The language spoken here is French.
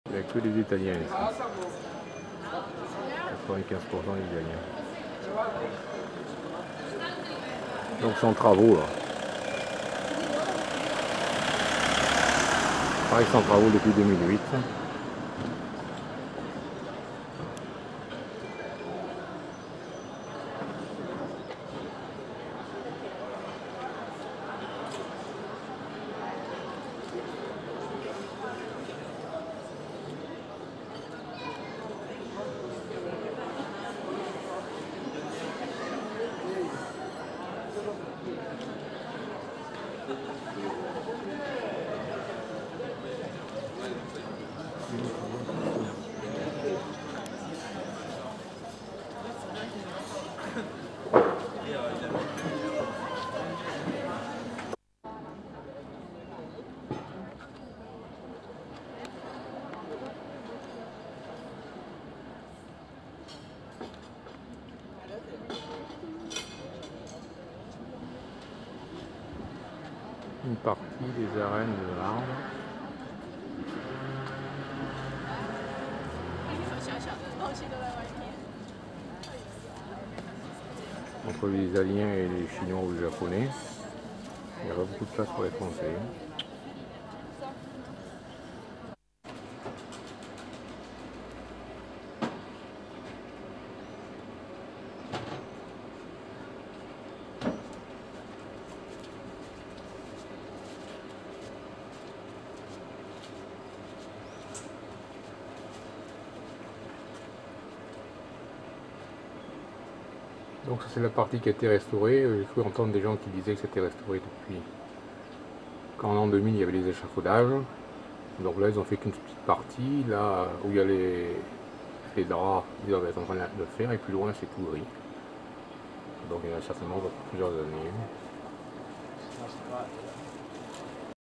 Il n'y a que des Italiens ici. 95% d'Italiens. Donc c'est en travaux là. Pareil, c'est en travaux depuis 2008. Une partie des arènes de l'arbre. Entre les Italiens et les Chinois ou les Japonais, il n'y a pas beaucoup de place pour les Français. Donc ça c'est la partie qui a été restaurée. J'ai cru entendre des gens qui disaient que c'était restauré depuis qu'en l'an 2000 il y avait les échafaudages. Donc là ils ont fait qu'une petite partie, là où il y a les draps, ils doivent être en train de le faire, et plus loin c'est tout gris. Donc il y en a certainement pour plusieurs années.